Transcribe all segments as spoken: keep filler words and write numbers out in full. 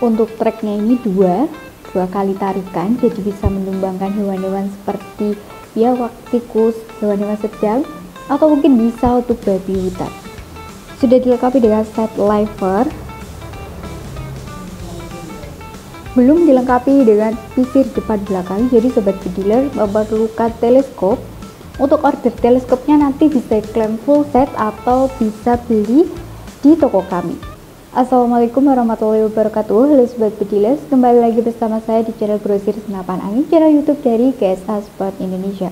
Untuk treknya ini dua, dua kali tarikan, jadi bisa menumbangkan hewan-hewan seperti biawak, tikus, hewan-hewan sedang, atau mungkin bisa untuk babi hutan. Sudah dilengkapi dengan set lever, belum dilengkapi dengan pisir depan belakang, jadi sobat bediler memerlukan teleskop. Untuk order teleskopnya nanti bisa klaim full set atau bisa beli di toko kami. Assalamualaikum warahmatullahi wabarakatuh. Halo sobat bediler, kembali lagi bersama saya di channel Grosir Senapan Angin, channel YouTube dari G S A Sport Indonesia.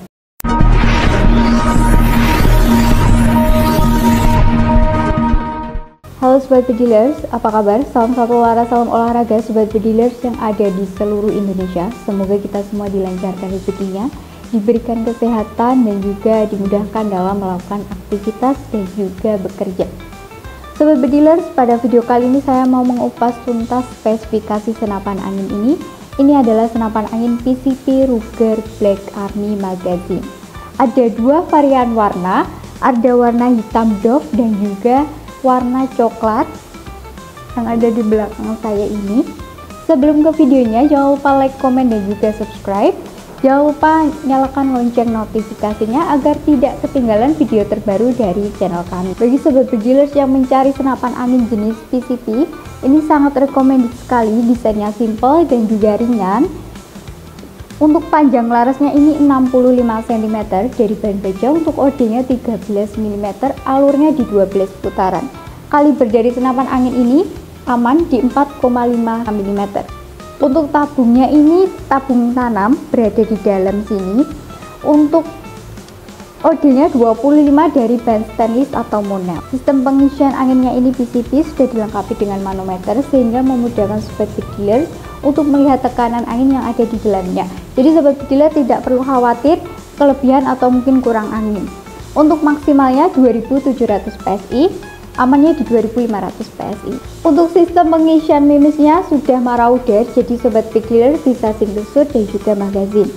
Halo sobat bedilers, apa kabar? Salam satu olahraga, salam olahraga sobat bedilers yang ada di seluruh Indonesia. Semoga kita semua dilancarkan rezekinya, diberikan kesehatan dan juga dimudahkan dalam melakukan aktivitas dan juga bekerja. Sobat bedilers, pada video kali ini saya mau mengupas tuntas spesifikasi senapan angin ini. Ini adalah senapan angin P C P Ruger Black Army Magazine. Ada dua varian warna, ada warna hitam doff dan juga warna coklat yang ada di belakang saya ini. Sebelum ke videonya, jangan lupa like, komen, dan juga subscribe. Jangan lupa nyalakan lonceng notifikasinya agar tidak ketinggalan video terbaru dari channel kami. Bagi sobat bedilers yang mencari senapan angin jenis P C P, ini sangat recommended sekali. Desainnya simple dan juga ringan. Untuk panjang larasnya ini enam puluh lima sentimeter dari bahan baja, untuk O D-nya tiga belas milimeter, alurnya di dua belas putaran. Kaliber dari senapan angin ini aman di empat koma lima milimeter. Untuk tabungnya ini tabung tanam berada di dalam sini. Untuk O D-nya dua puluh lima dari bahan stainless atau monel. Sistem pengisian anginnya ini P C P sudah dilengkapi dengan manometer sehingga memudahkan sobat bediler untuk melihat tekanan angin yang ada di dalamnya. Jadi sobat bediler tidak perlu khawatir kelebihan atau mungkin kurang angin. Untuk maksimalnya dua ribu tujuh ratus P S I, amannya di dua ribu lima ratus P S I. Untuk sistem pengisian minusnya sudah marauder, jadi sobat bediler bisa single shot dan juga magazine.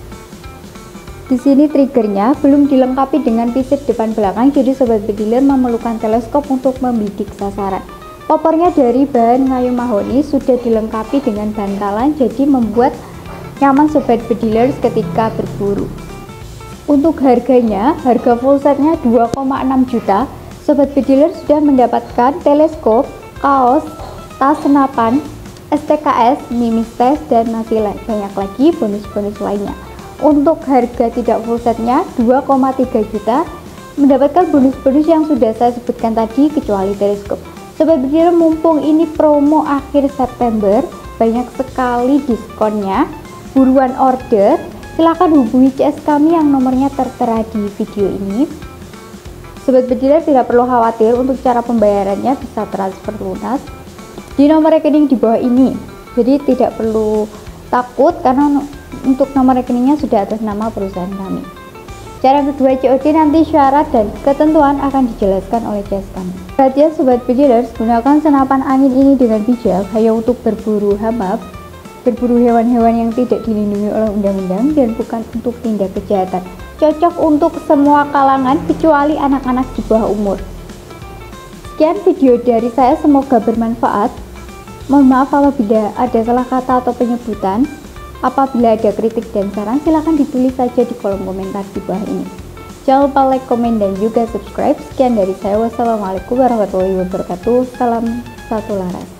Di sini triggernya belum dilengkapi dengan pisir depan belakang, jadi sobat bediler memerlukan teleskop untuk membidik sasaran. Popornya dari bahan kayu mahoni, sudah dilengkapi dengan bantalan, jadi membuat nyaman sobat bedilers ketika berburu. Untuk harganya, harga full setnya dua koma enam juta. Sobat bedilers sudah mendapatkan teleskop, kaos, tas senapan, S T K S, mimis tes, dan masih banyak lagi bonus-bonus lainnya. Untuk harga tidak full setnya dua koma tiga juta, mendapatkan bonus-bonus yang sudah saya sebutkan tadi kecuali teleskop. Sobat bediler, mumpung ini promo akhir September, banyak sekali diskonnya. Buruan order, silahkan hubungi C S kami yang nomornya tertera di video ini. Sobat bediler tidak perlu khawatir, untuk cara pembayarannya bisa transfer lunas di nomor rekening di bawah ini. Jadi tidak perlu takut karena untuk nomor rekeningnya sudah atas nama perusahaan kami. Cara kedua C O D nanti syarat dan ketentuan akan dijelaskan oleh C S kami. Perhatian sobat bedilers, gunakan senapan angin ini dengan bijak, hanya untuk berburu hama, berburu hewan-hewan yang tidak dilindungi oleh undang-undang, dan bukan untuk tindak kejahatan. Cocok untuk semua kalangan kecuali anak-anak di bawah umur. Sekian video dari saya, semoga bermanfaat. Mohon maaf apabila ada salah kata atau penyebutan. Apabila ada kritik dan saran, silahkan ditulis saja di kolom komentar di bawah ini. Jangan lupa like, komen, dan juga subscribe. Sekian dari saya, wassalamualaikum warahmatullahi wabarakatuh. Salam satu laras.